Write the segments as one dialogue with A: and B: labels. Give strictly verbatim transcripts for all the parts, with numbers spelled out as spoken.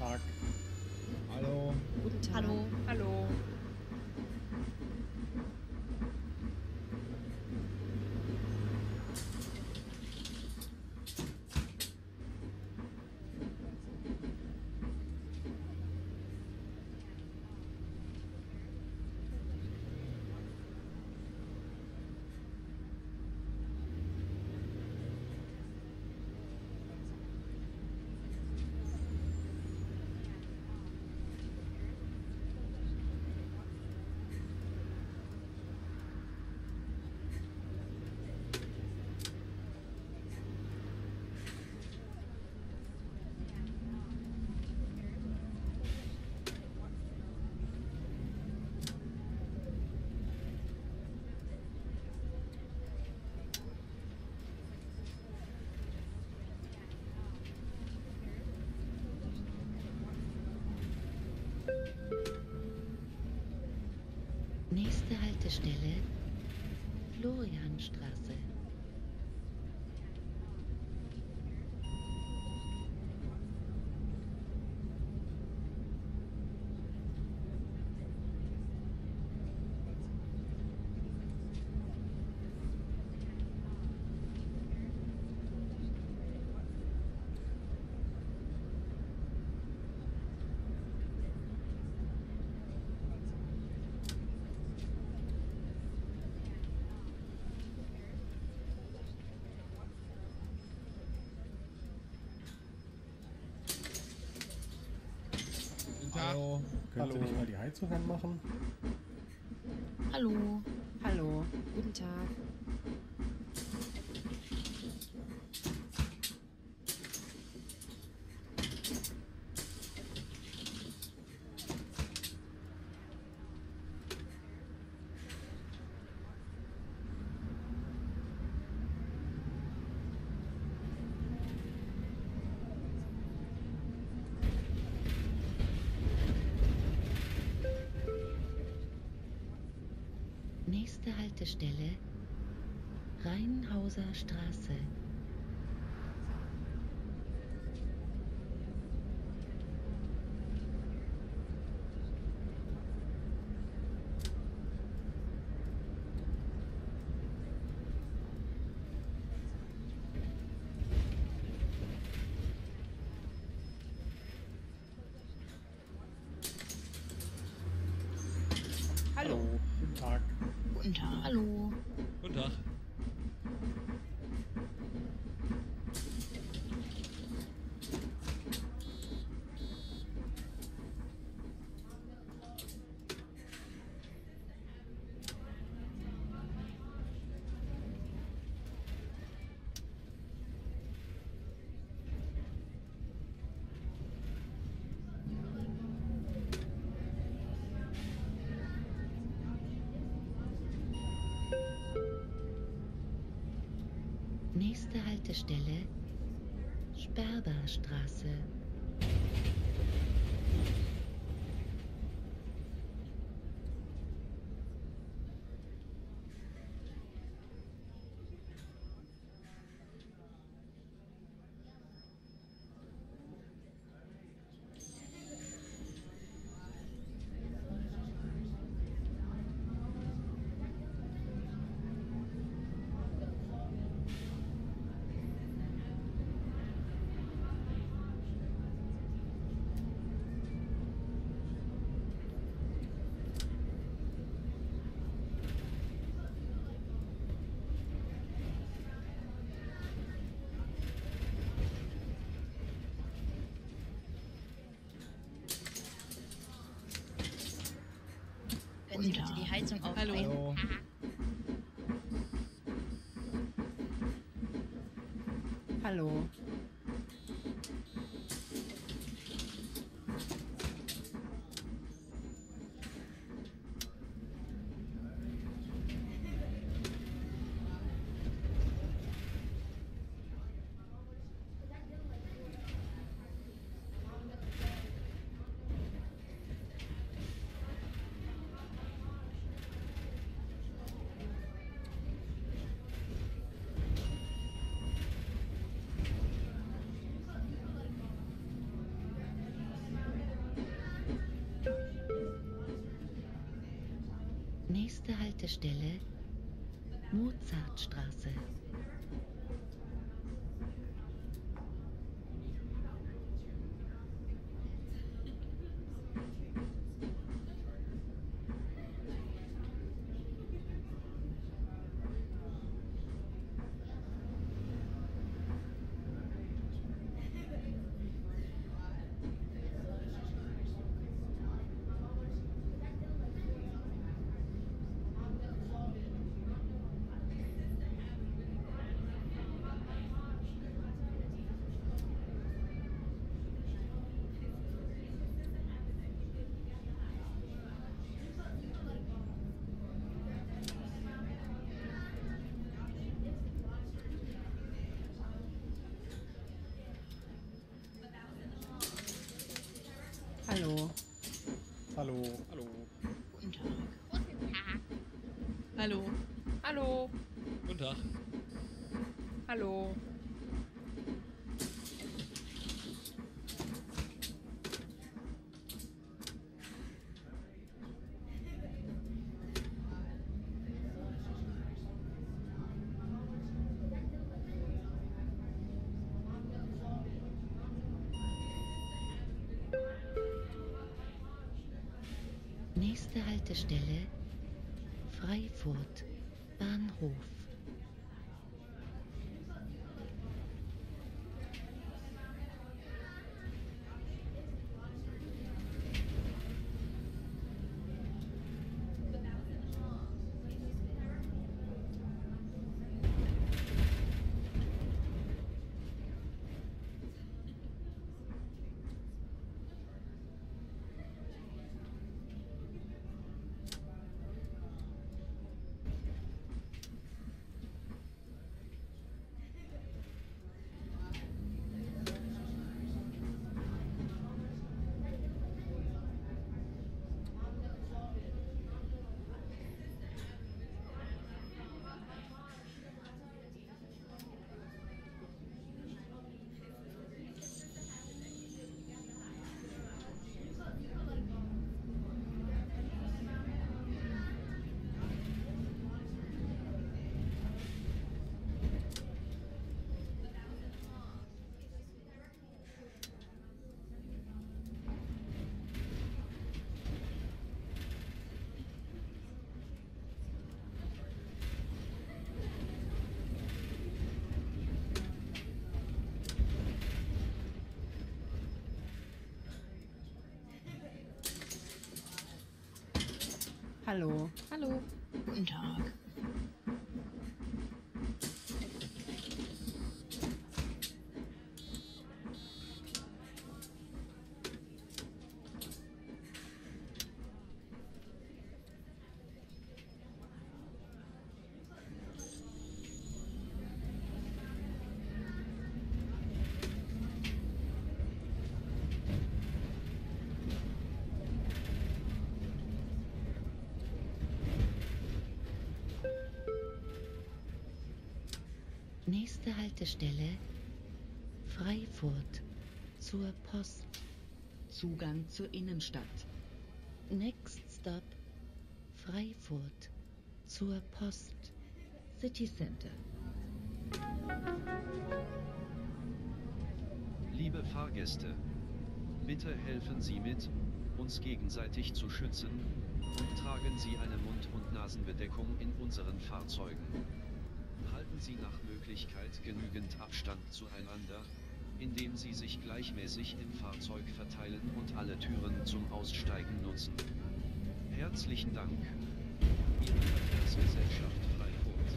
A: Tag.
B: Hallo.
C: Guten Tag.
D: Hallo.
C: Hallo.
E: Nächste Haltestelle Florianstraße.
B: Hallo.
A: Können Sie nicht mal die Heizung anmachen?
D: Hallo.
C: Hallo. Guten Tag.
E: Nächste Haltestelle Rheinhauser Straße.
C: Hallo.
A: Guten Tag.
D: Guten Tag. Hallo.
B: Guten Tag.
E: Nächste Haltestelle Sperberstraße.
D: Können Sie bitte die Heizung aufdrehen?
B: Hallo.
C: Hallo.
E: Nächste Haltestelle Mozartstraße.
C: Hallo.
A: Hallo.
B: Hallo.
D: Guten Tag. Guten Tag.
C: Hallo. Hallo.
B: Guten Tag.
C: Hallo.
E: Nächste Haltestelle Freifurt Bahnhof.
C: Hallo. Hallo.
D: Guten Tag.
E: Nächste Haltestelle Freifurt zur Post.
F: Zugang zur Innenstadt.
E: Next Stop Freifurt zur Post.
F: City Center.
G: Liebe Fahrgäste, bitte helfen Sie mit, uns gegenseitig zu schützen, und tragen Sie eine Mund- und Nasenbedeckung in unseren Fahrzeugen. Halten Sie nach Möglichkeit genügend Abstand zueinander, indem Sie sich gleichmäßig im Fahrzeug verteilen und alle Türen zum Aussteigen nutzen. Herzlichen Dank. Ihre Verkehrsgesellschaft Freifurt.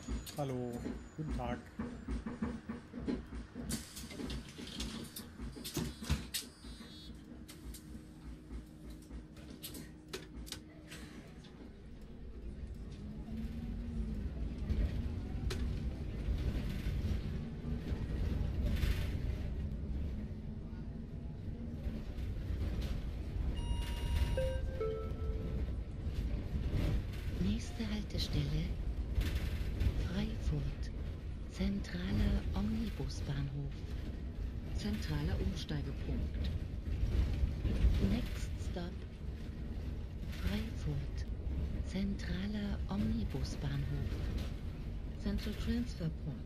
A: Hallo, guten Tag.
E: Nächste Haltestelle Freifurt. Zentraler Omnibusbahnhof.
F: Zentraler Umsteigepunkt.
E: Next stop Freifurt. Zentraler Omnibusbahnhof.
F: Central Transfer Point.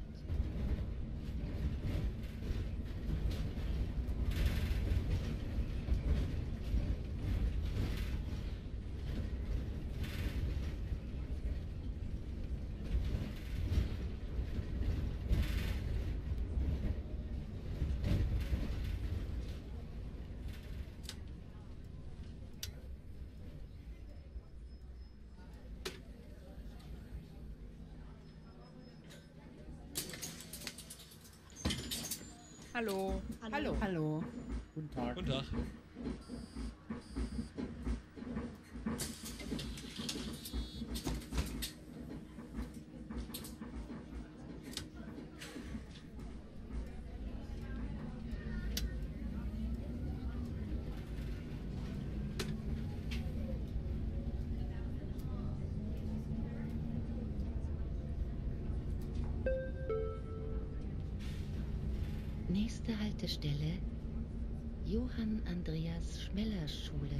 C: Hallo. Hallo.
F: Hallo.
A: Guten Tag.
B: Guten Tag.
E: Nächste Haltestelle Johann Andreas Schmeller Schule.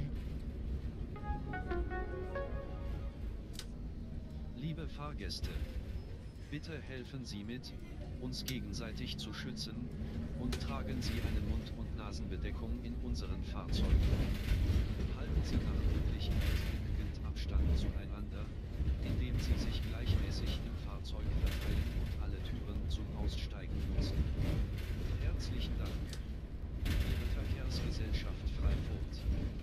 G: Liebe Fahrgäste, bitte helfen Sie mit, uns gegenseitig zu schützen, und tragen Sie eine Mund- und Nasenbedeckung in unseren Fahrzeugen. Halten Sie nach Möglichkeit genügend Abstand zueinander, indem Sie sich gleichmäßig im Fahrzeug verteilen und alle Türen zum Aussteigen nutzen. Herzlichen Dank. Ihre Verkehrsgesellschaft Freifurt.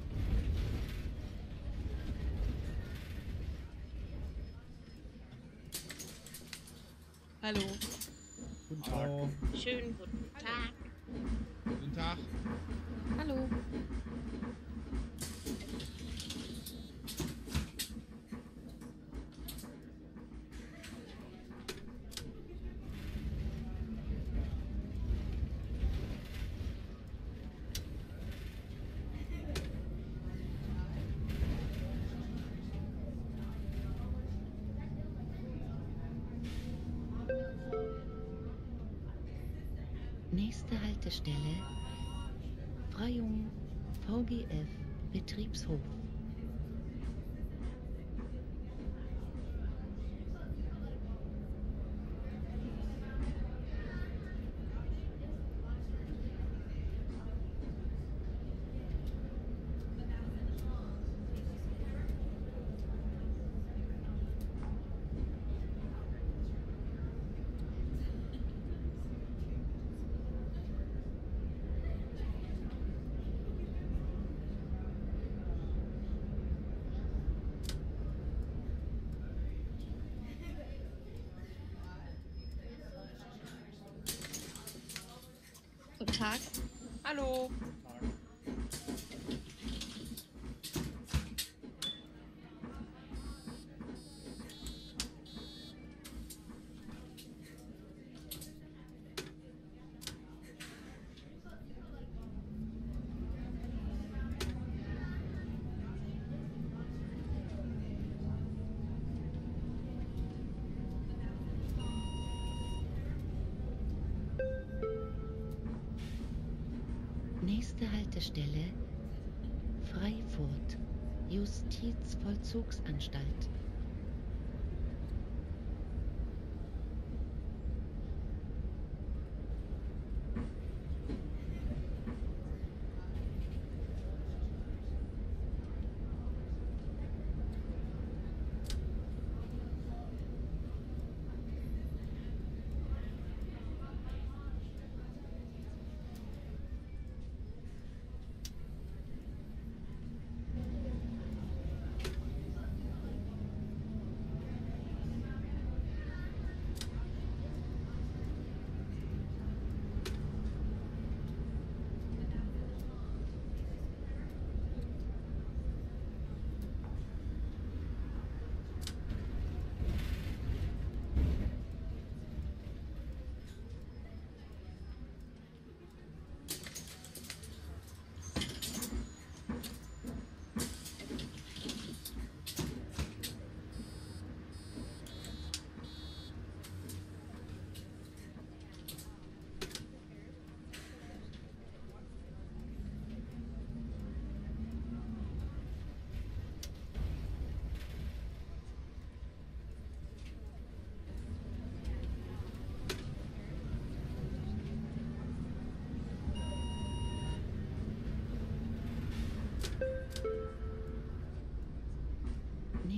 C: Hallo.
A: Guten Tag.
B: Hallo.
D: Schönen guten Tag.
B: Guten Tag.
C: Hallo.
E: Nächste Haltestelle Freyung V G F Betriebshof.
D: Guten Tag.
C: Hallo.
A: Guten Tag.
E: Nächste Haltestelle Freifurt Justizvollzugsanstalt.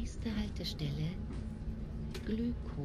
E: Nächste Haltestelle Glyko.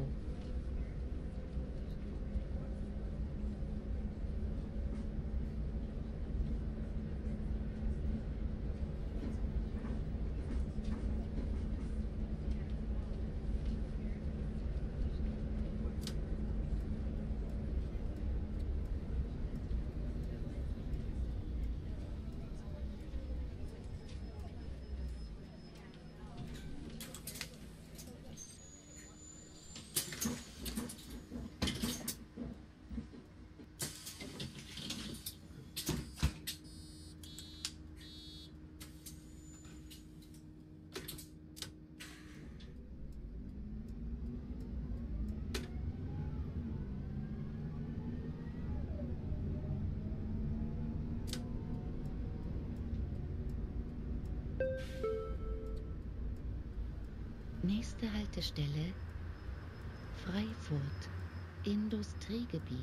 E: Nächste Haltestelle Freifurt, Industriegebiet.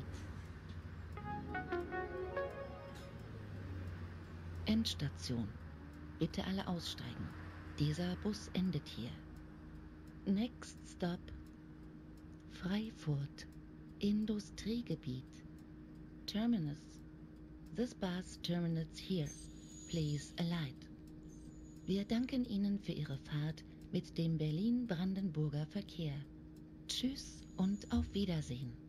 E: Endstation. Bitte alle aussteigen. Dieser Bus endet hier. Next stop Freifurt, Industriegebiet. Terminus. This bus terminates here. Please alight. Wir danken Ihnen für Ihre Fahrt mit dem Berlin-Brandenburger Verkehr. Tschüss und auf Wiedersehen.